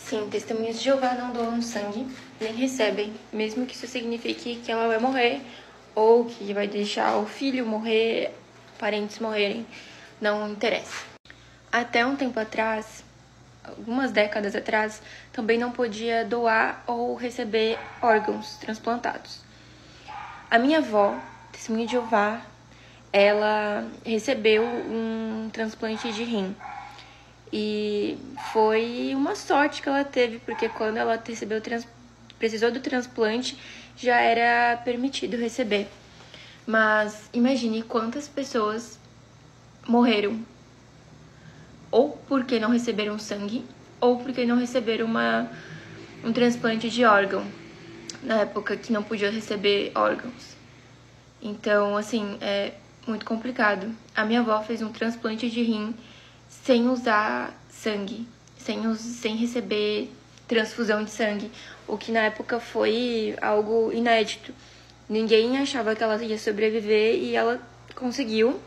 Sim, testemunhas de Jeová não doam sangue, nem recebem, mesmo que isso signifique que ela vai morrer, ou que vai deixar o filho morrer, parentes morrerem, não interessa. Até um tempo atrás, algumas décadas atrás, também não podia doar ou receber órgãos transplantados. A minha avó, testemunha de Jeová, ela recebeu um transplante de rim. E foi uma sorte que ela teve, porque quando ela precisou do transplante, já era permitido receber. Mas imagine quantas pessoas morreram, ou porque não receberam sangue, ou porque não receberam um transplante de órgão, na época que não podia receber órgãos. Então, assim, é muito complicado. A minha avó fez um transplante de rim sem usar sangue, sem receber transfusão de sangue, o que na época foi algo inédito. Ninguém achava que ela ia sobreviver e ela conseguiu.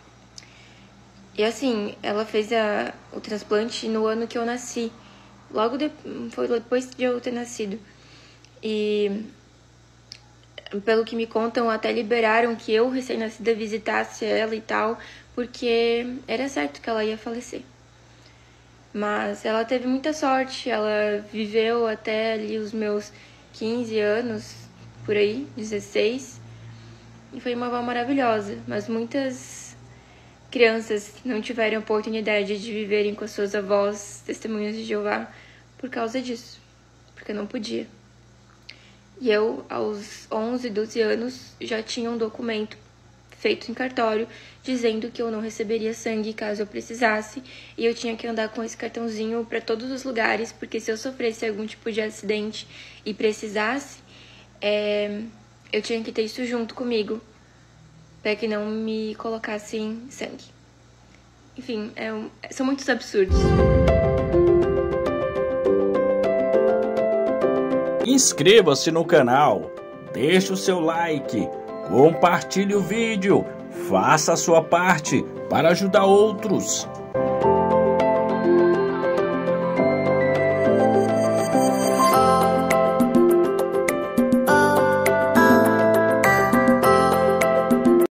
E assim, ela fez o transplante no ano que eu nasci, foi depois de eu ter nascido. E pelo que me contam, até liberaram que eu, recém-nascida, visitasse ela e tal, porque era certo que ela ia falecer. Mas ela teve muita sorte, ela viveu até ali os meus 15 anos, por aí, 16, e foi uma avó maravilhosa. Mas muitas crianças não tiveram oportunidade de viverem com as suas avós, testemunhas de Jeová, por causa disso, porque não podia. E eu, aos 11, 12 anos, já tinha um documento feito em cartório dizendo que eu não receberia sangue caso eu precisasse, e eu tinha que andar com esse cartãozinho para todos os lugares, porque se eu sofresse algum tipo de acidente e precisasse, eu tinha que ter isso junto comigo, para que não me colocassem sangue. Enfim, são muitos absurdos. Inscreva-se no canal, deixe o seu like, compartilhe o vídeo, faça a sua parte para ajudar outros.